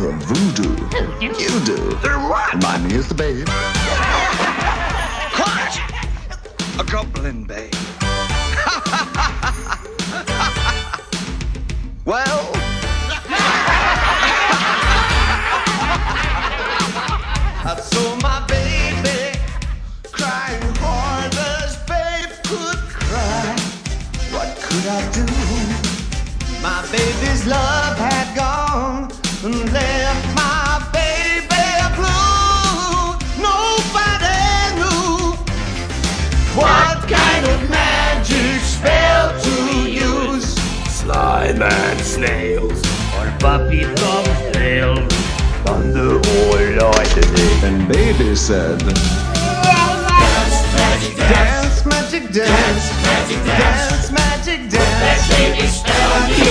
power of voodoo. Voodoo? You do. What? My name is the babe. What? A goblin babe. Well, I saw my baby crying hard as babe could cry. What could I do? My baby's love had gone and left my baby blue. Nobody knew what kind of magic spell to use. Slime and snails, or puppy from snails, thunder or lightning. And baby said, Dance, magic dance, Dance, magic dance, magic dance, magic that dance. baby spell on me.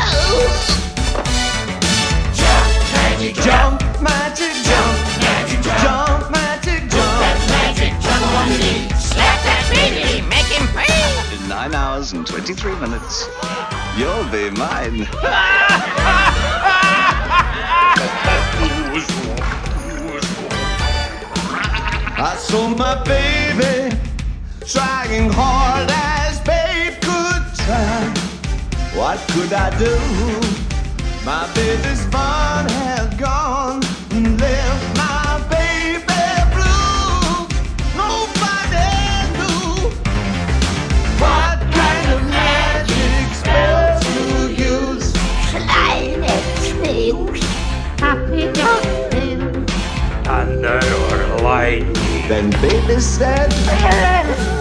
Jump, magic Jump, magic jump, magic jump, magic jump. that magic jump on me. Slap that baby, make him pay. In 9 hours and 23 minutes, you'll be mine. I saw my baby trying hard as babe could try. What could I do? My baby's fun had gone and left my baby blue. Nobody knew what kind of magic spell to use. Slime and snails, puppy from snails. Thunder or lightning. Then baby said,